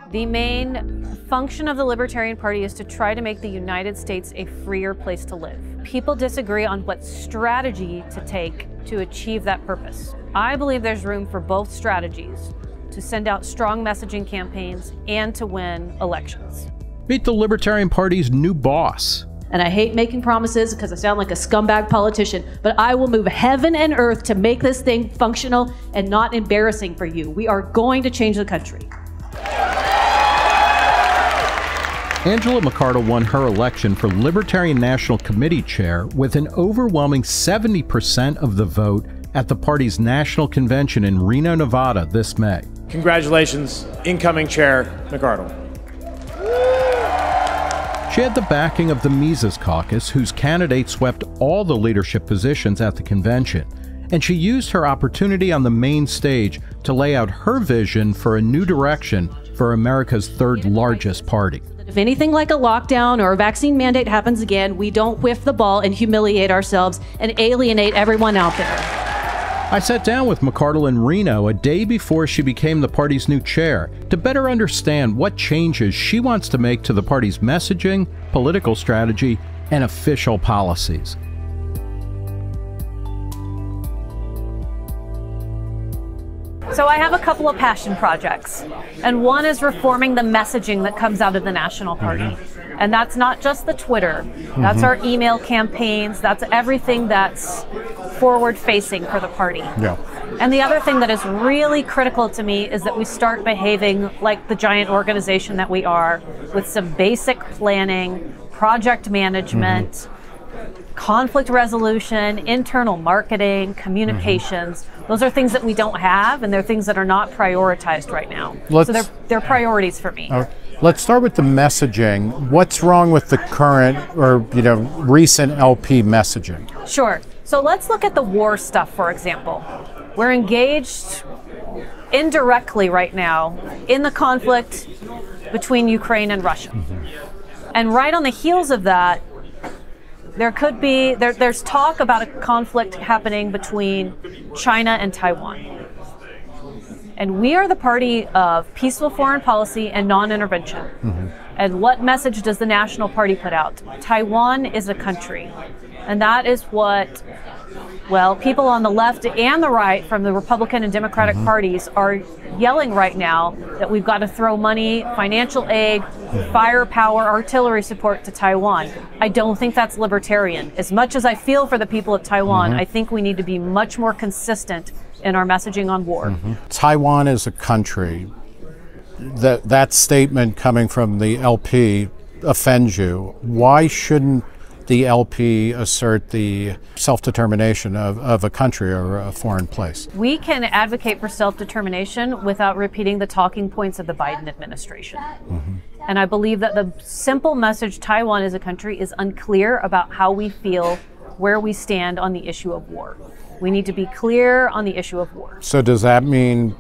The main function of the Libertarian Party is to try to make the United States a freer place to live. People disagree on what strategy to take to achieve that purpose. I believe there's room for both strategies, to send out strong messaging campaigns and to win elections. Meet the Libertarian Party's new boss. And I hate making promises because I sound like a scumbag politician, but I will move heaven and earth to make this thing functional and not embarrassing for you. We are going to change the country. Angela McArdle won her election for Libertarian National Committee chair with an overwhelming 70% of the vote at the party's national convention in Reno, Nevada this May. Congratulations, incoming Chair McArdle. She had the backing of the Mises Caucus, whose candidate swept all the leadership positions at the convention, and she used her opportunity on the main stage to lay out her vision for a new direction for America's third largest party. If anything like a lockdown or a vaccine mandate happens again, we don't whiff the ball and humiliate ourselves and alienate everyone out there. I sat down with McArdle in Reno a day before she became the party's new chair to better understand what changes she wants to make to the party's messaging, political strategy, and official policies. So I have a couple of passion projects, and one is reforming the messaging that comes out of the National Party. And that's not just the Twitter, that's our email campaigns, that's everything that's forward-facing for the party. Yeah. And the other thing that is really critical to me is that we start behaving like the giant organization that we are, with some basic planning, project management, conflict resolution, internal marketing, communications. Those are things that we don't have, and they're things that are not prioritized right now. So they're priorities for me. Let's start with the messaging. What's wrong with the current or recent LP messaging? Sure. So let's look at the war stuff, for example. We're engaged indirectly right now in the conflict between Ukraine and Russia. And right on the heels of that, there could be, there's talk about a conflict happening between China and Taiwan. And we are the party of peaceful foreign policy and non-intervention. And what message does the National Party put out? Taiwan is a country. And that is what, well, people on the left and the right from the Republican and Democratic parties are yelling right now, that we've got to throw money, financial aid, firepower, artillery support to Taiwan. I don't think that's libertarian. As much as I feel for the people of Taiwan, I think we need to be much more consistent in our messaging on war. Taiwan is a country. That statement coming from the LP offends you. Why shouldn't the LP assert the self-determination of a country or a foreign place? We can advocate for self-determination without repeating the talking points of the Biden administration. And I believe that the simple message, Taiwan as a country, is unclear about how we feel, where we stand on the issue of war. We need to be clear on the issue of war. So does that mean,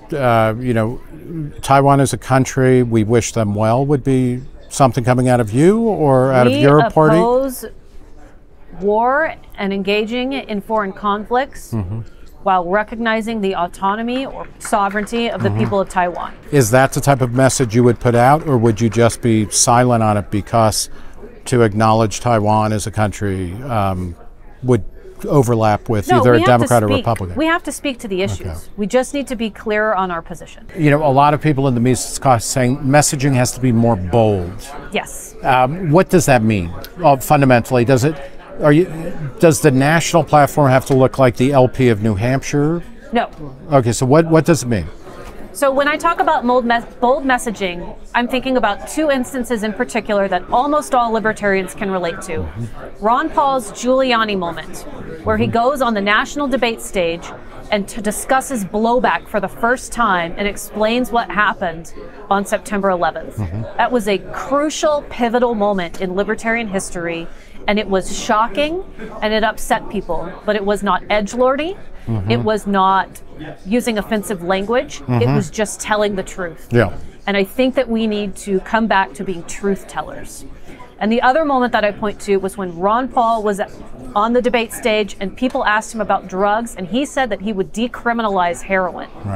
Taiwan as a country, we wish them well, would be something coming out of you or out of your party? We oppose war and engaging in foreign conflicts while recognizing the autonomy or sovereignty of the people of Taiwan. Is that the type of message you would put out, or would you just be silent on it because to acknowledge Taiwan as a country would overlap with either a Democrat or Republican? We have to speak to the issues. We just need to be clear on our position. A lot of people in the Mises Caucus saying messaging has to be more bold. Yes. What does that mean? Fundamentally, does the national platform have to look like the LP of New Hampshire? No. Okay, so what does it mean? So when I talk about bold messaging, I'm thinking about two instances in particular that almost all libertarians can relate to. Ron Paul's Giuliani moment, where he goes on the national debate stage and discusses blowback for the first time and explains what happened on September 11th. That was a crucial, pivotal moment in libertarian history, and it was shocking and it upset people, but it was not edgelordy. It was not using offensive language. It was just telling the truth. And I think that we need to come back to being truth tellers. And the other moment that I point to was when Ron Paul was on the debate stage and people asked him about drugs, and he said that he would decriminalize heroin. Right.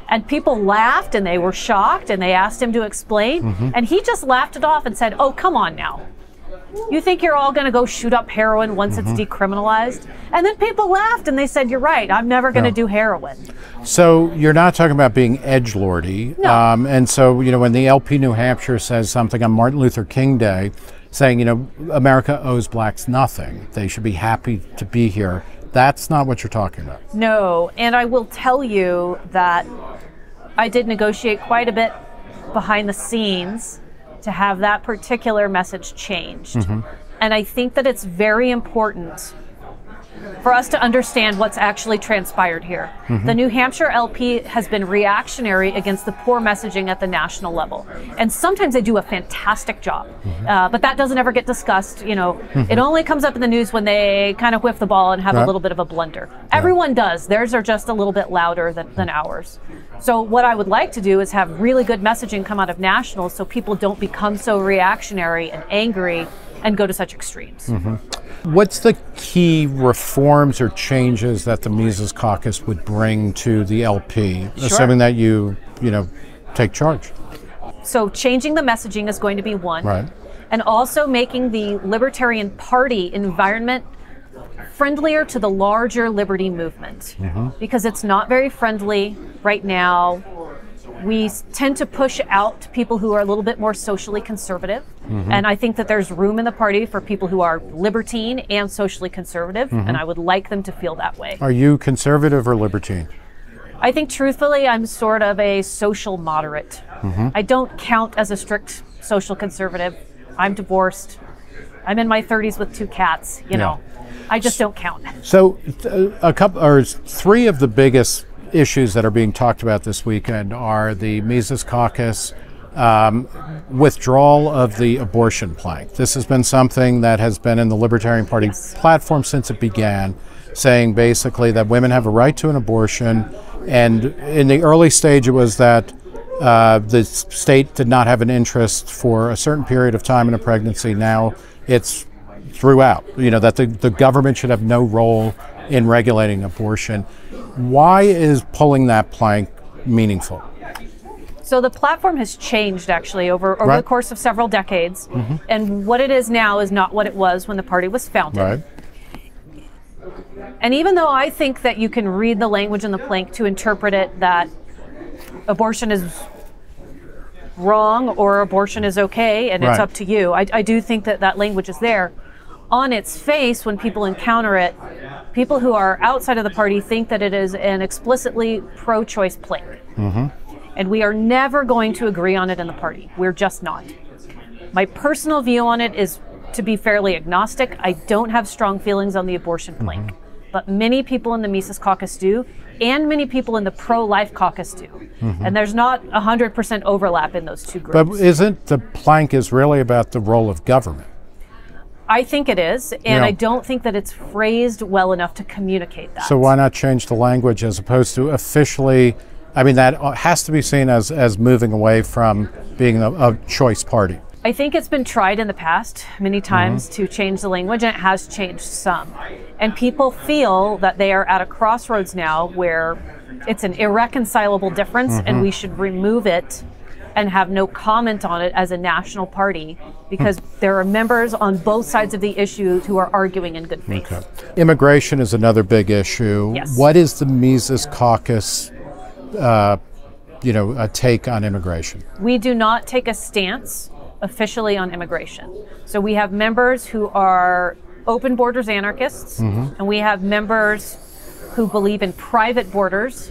And people laughed and they were shocked and they asked him to explain. And he just laughed it off and said, oh, come on now. You think you're all going to go shoot up heroin once it's decriminalized? And then people laughed and they said, you're right, I'm never going to do heroin. So you're not talking about being edgelordy. No. And so, you know, when the LP New Hampshire says something on Martin Luther King Day, saying, you know, America owes blacks nothing, they should be happy to be here, that's not what you're talking about. No, and I will tell you that I did negotiate quite a bit behind the scenes to have that particular message changed. And I think that it's very important for us to understand what's actually transpired here. The New Hampshire LP has been reactionary against the poor messaging at the national level. And sometimes they do a fantastic job, but that doesn't ever get discussed. You know, it only comes up in the news when they kind of whiff the ball and have a little bit of a blunder. Everyone does. Theirs are just a little bit louder than ours. So what I would like to do is have really good messaging come out of nationals so people don't become so reactionary and angry and go to such extremes. What's the key reforms or changes that the Mises Caucus would bring to the LP, assuming that you know, take charge? So changing the messaging is going to be one. Right. And also making the Libertarian Party environment friendlier to the larger liberty movement. Because it's not very friendly right now. We tend to push out people who are a little bit more socially conservative. And I think that there's room in the party for people who are libertine and socially conservative, and I would like them to feel that way. Are you conservative or libertine? I think truthfully, I'm sort of a social moderate. I don't count as a strict social conservative. I'm divorced. I'm in my 30s with 2 cats, you know. I just don't count. So three of the biggest issues that are being talked about this weekend are the Mises Caucus withdrawal of the abortion plank. This has been something that has been in the Libertarian Party platform since it began, saying basically that women have a right to an abortion. And in the early stage, it was that the state did not have an interest for a certain period of time in a pregnancy. Now it's throughout, you know, that the government should have no role in regulating abortion. Why is pulling that plank meaningful? So the platform has changed actually over the course of several decades. And what it is now is not what it was when the party was founded. And even though I think that you can read the language in the plank to interpret it that abortion is wrong or abortion is okay and it's up to you, I do think that that language is there. On its face, when people encounter it, people who are outside of the party think that it is an explicitly pro-choice plank. And we are never going to agree on it in the party. We're just not. My personal view on it is to be fairly agnostic. I don't have strong feelings on the abortion plank, but many people in the Mises Caucus do, and many people in the pro-life caucus do. And there's not 100% overlap in those two groups. But isn't the plank is really about the role of government? I think it is, and I don't think that it's phrased well enough to communicate that. So why not change the language as opposed to officially, I mean, that has to be seen as moving away from being a choice party. I think it's been tried in the past many times to change the language, and it has changed some. And people feel that they are at a crossroads now where it's an irreconcilable difference and we should remove it and have no comment on it as a national party because there are members on both sides of the issue who are arguing in good faith. Immigration is another big issue. Yes. What is the Mises Caucus a take on immigration? We do not take a stance officially on immigration. So we have members who are open borders anarchists, and we have members who believe in private borders.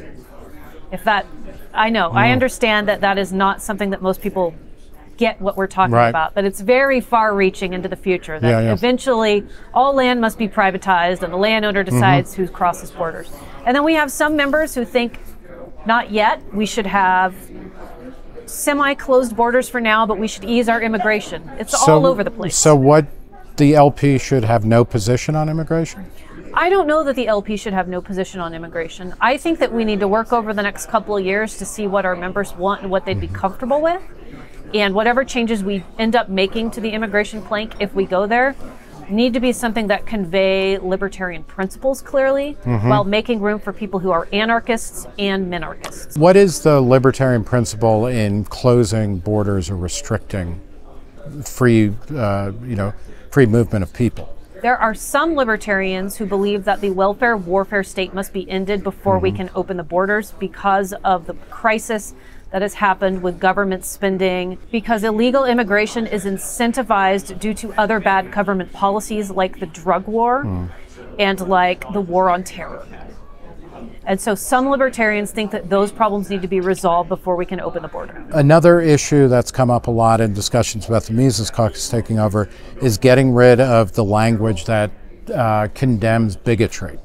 I understand that that is not something that most people get what we're talking about, but it's very far-reaching into the future, that eventually all land must be privatized and the landowner decides who crosses borders. And then we have some members who think, not yet, we should have semi-closed borders for now, but we should ease our immigration. It's all over the place. So what, the LP should have no position on immigration? I don't know that the LP should have no position on immigration. I think that we need to work over the next couple of years to see what our members want and what they'd be comfortable with. And whatever changes we end up making to the immigration plank, if we go there, need to be something that convey libertarian principles clearly, while making room for people who are anarchists and minarchists. What is the libertarian principle in closing borders or restricting free movement of people? There are some libertarians who believe that the welfare warfare state must be ended before we can open the borders because of the crisis that has happened with government spending, because illegal immigration is incentivized due to other bad government policies like the drug war and like the war on terror. And so some libertarians think that those problems need to be resolved before we can open the border. Another issue that's come up a lot in discussions about the Mises Caucus taking over is getting rid of the language that condemns bigotry.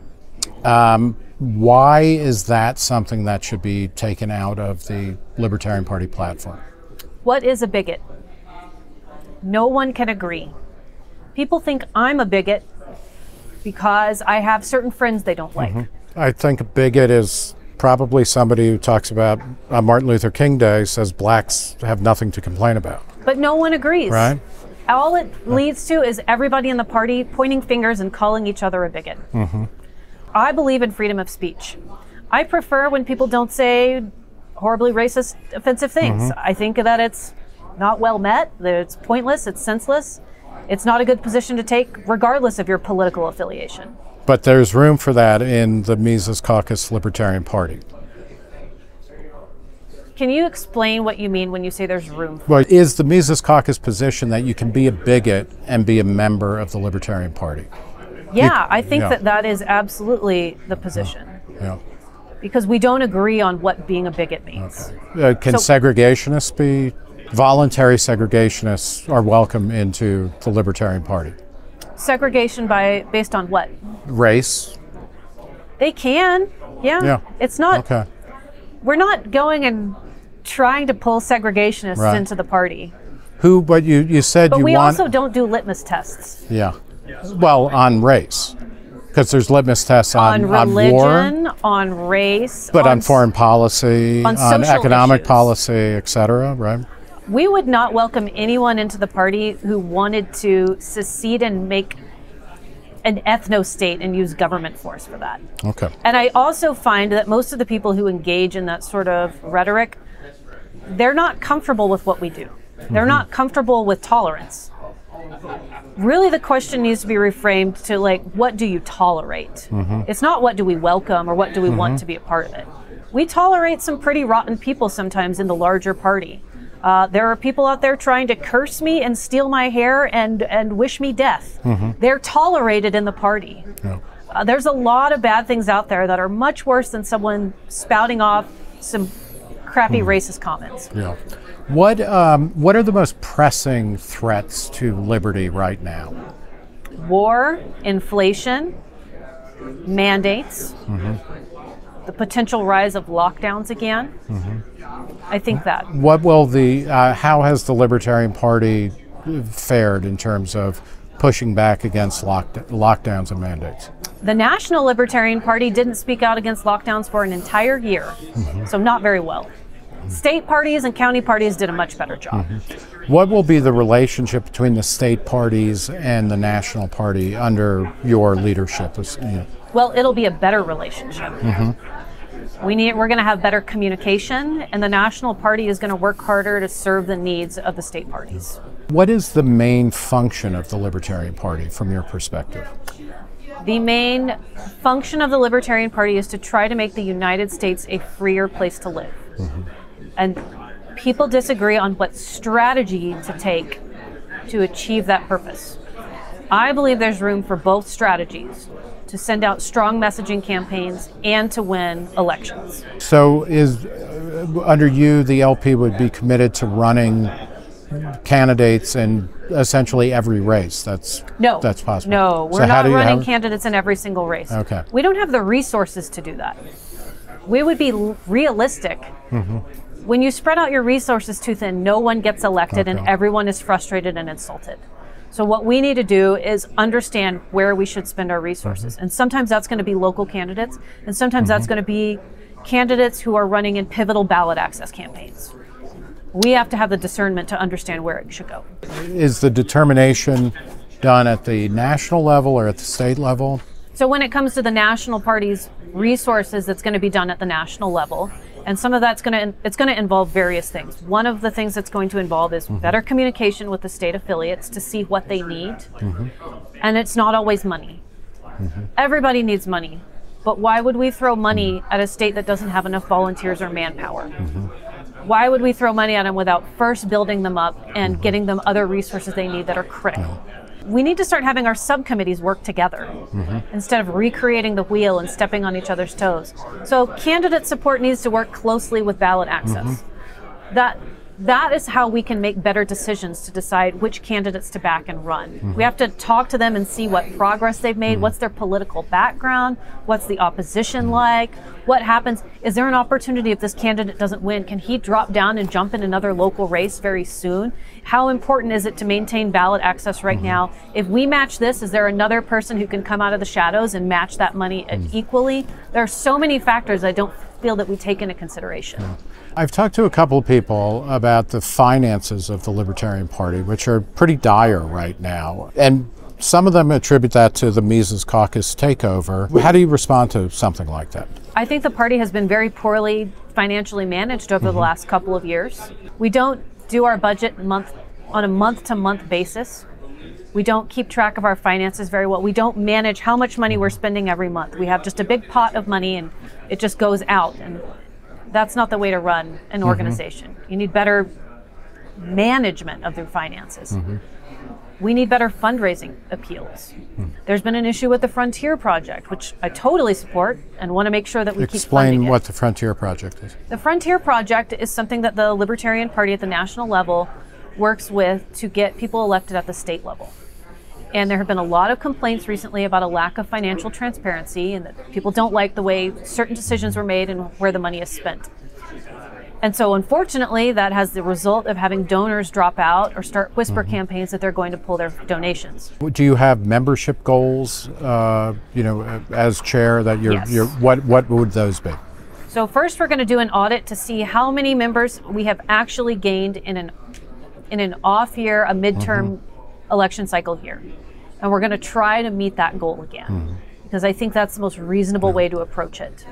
Why is that something that should be taken out of the Libertarian Party platform? What is a bigot? No one can agree. People think I'm a bigot because I have certain friends they don't like. I think a bigot is probably somebody who talks about Martin Luther King Day, says blacks have nothing to complain about. But no one agrees. Right? All it leads to is everybody in the party pointing fingers and calling each other a bigot. I believe in freedom of speech. I prefer when people don't say horribly racist, offensive things. I think that it's not well met, that it's pointless, it's senseless. It's not a good position to take, regardless of your political affiliation. But there's room for that in the Mises Caucus Libertarian Party. Can you explain what you mean when you say there's room? Well, is the Mises Caucus position that you can be a bigot and be a member of the Libertarian Party? Yeah, I think that is absolutely the position. Because we don't agree on what being a bigot means. Can segregationists be? Voluntary segregationists are welcome into the Libertarian Party. Segregation based on what? Race. They can, yeah. It's not, we're not going and trying to pull segregationists into the party. But you said but you we want... also don't do litmus tests. Well, on race. Because there's litmus tests on religion, war, on race, but on foreign policy, on economic issues. Policy, etc., right? We would not welcome anyone into the party who wanted to secede and make an ethno-state and use government force for that. And I also find that most of the people who engage in that sort of rhetoric, they're not comfortable with what we do. They're not comfortable with tolerance. Really, the question needs to be reframed to, like, what do you tolerate? It's not what do we welcome or what do we want to be a part of it. We tolerate some pretty rotten people sometimes in the larger party. There are people out there trying to curse me and steal my hair and wish me death. They're tolerated in the party. There's a lot of bad things out there that are much worse than someone spouting off some crappy racist comments. What are the most pressing threats to liberty right now? War, inflation, mandates, the potential rise of lockdowns again. I think that. What will how has the Libertarian Party fared in terms of pushing back against lockdowns and mandates? The National Libertarian Party didn't speak out against lockdowns for an entire year, so not very well. State parties and county parties did a much better job. What will be the relationship between the state parties and the National Party under your leadership? Well, it'll be a better relationship. We're going to have better communication, and the National Party is going to work harder to serve the needs of the state parties. What is the main function of the Libertarian Party from your perspective? The main function of the Libertarian Party is to try to make the United States a freer place to live. And people disagree on what strategy to take to achieve that purpose. I believe there's room for both strategies, to send out strong messaging campaigns and to win elections. So under you, the LP would be committed to running candidates in essentially every race that's possible? No, we're not running candidates in every single race. We don't have the resources to do that. We would be realistic. When you spread out your resources too thin, no one gets elected and everyone is frustrated and insulted. So what we need to do is understand where we should spend our resources. And sometimes that's going to be local candidates, and sometimes that's going to be candidates who are running in pivotal ballot access campaigns. We have to have the discernment to understand where it should go. Is the determination done at the national level or at the state level? So when it comes to the national party's resources, it's going to be done at the national level. And some of that's going to involve various things. One of the things that's going to involve is better communication with the state affiliates to see what they need. And it's not always money. Everybody needs money. But why would we throw money at a state that doesn't have enough volunteers or manpower? Why would we throw money at them without first building them up and getting them other resources they need that are critical? We need to start having our subcommittees work together instead of recreating the wheel and stepping on each other's toes. So candidate support needs to work closely with ballot access. That is how we can make better decisions to decide which candidates to back and run. We have to talk to them and see what progress they've made, what's their political background, what's the opposition like, what happens. Is there an opportunity if this candidate doesn't win? Can he drop down and jump in another local race very soon? How important is it to maintain ballot access right now? If we match this, is there another person who can come out of the shadows and match that money equally? There are so many factors I don't feel that we take into consideration. I've talked to a couple of people about the finances of the Libertarian Party, which are pretty dire right now. And some of them attribute that to the Mises Caucus takeover. How do you respond to something like that? I think the party has been very poorly financially managed over the last couple of years. We don't do our budget on a month-to-month basis. We don't keep track of our finances very well. We don't manage how much money we're spending every month. We have just a big pot of money and it just goes out. And that's not the way to run an organization. You need better management of their finances. We need better fundraising appeals. There's been an issue with the Frontier Project, which I totally support and want to make sure that we keep funding it. Explain what the Frontier Project is. The Frontier Project is something that the Libertarian Party at the national level works with to get people elected at the state level. And there have been a lot of complaints recently about a lack of financial transparency and that people don't like the way certain decisions were made and where the money is spent. And so unfortunately, that has the result of having donors drop out or start whisper campaigns that they're going to pull their donations. Do you have membership goals, as chair that you're what would those be? So first we're going to do an audit to see how many members we have actually gained in an off year, a midterm election cycle year. And we're going to try to meet that goal again because I think that's the most reasonable way to approach it.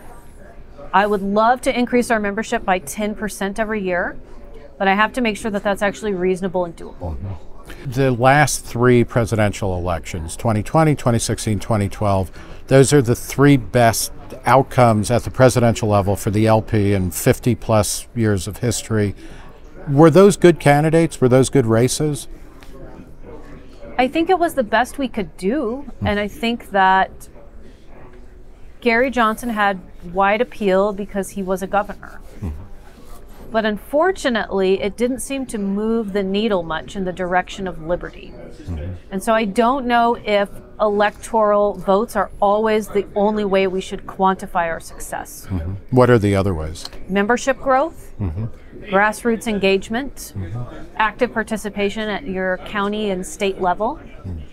I would love to increase our membership by 10% every year, but I have to make sure that that's actually reasonable and doable. The last three presidential elections, 2020, 2016, 2012, those are the three best outcomes at the presidential level for the LP in 50 plus years of history. Were those good candidates? Were those good races? I think it was the best we could do, and I think that Gary Johnson had wide appeal because he was a governor. But unfortunately, it didn't seem to move the needle much in the direction of liberty. And so I don't know if electoral votes are always the only way we should quantify our success. What are the other ways? Membership growth, grassroots engagement, active participation at your county and state level,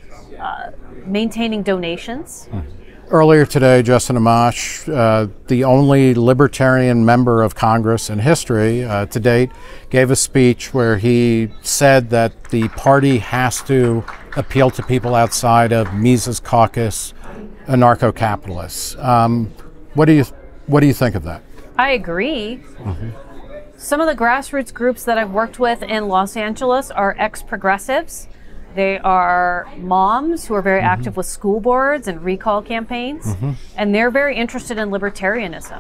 maintaining donations. Earlier today, Justin Amash, the only Libertarian member of Congress in history to date, gave a speech where he said that the party has to appeal to people outside of Mises Caucus anarcho-capitalists. What do you think of that? I agree. Some of the grassroots groups that I've worked with in Los Angeles are ex-progressives. They are moms who are very active with school boards and recall campaigns, and they're very interested in libertarianism.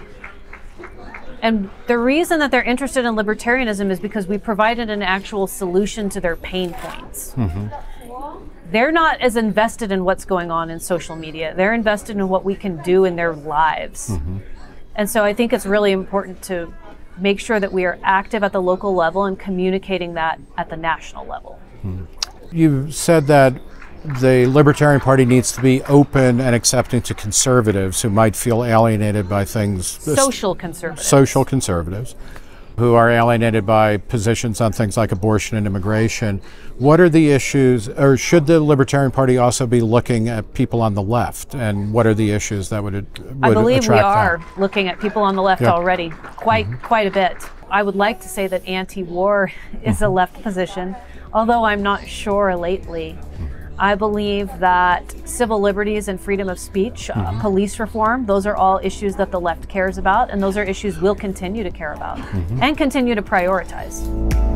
And the reason that they're interested in libertarianism is because we provided an actual solution to their pain points. They're not as invested in what's going on in social media. They're invested in what we can do in their lives. And so I think it's really important to make sure that we are active at the local level and communicating that at the national level. You said that the Libertarian Party needs to be open and accepting to conservatives who might feel alienated by things. Social conservatives. Social conservatives who are alienated by positions on things like abortion and immigration. What are the issues, or should the Libertarian Party also be looking at people on the left? And what are the issues that would attract I believe we are them? looking at people on the left already, quite a bit. I would like to say that anti-war is a left position. although I'm not sure lately. I believe that civil liberties and freedom of speech, police reform, those are all issues that the left cares about, and those are issues we'll continue to care about and continue to prioritize.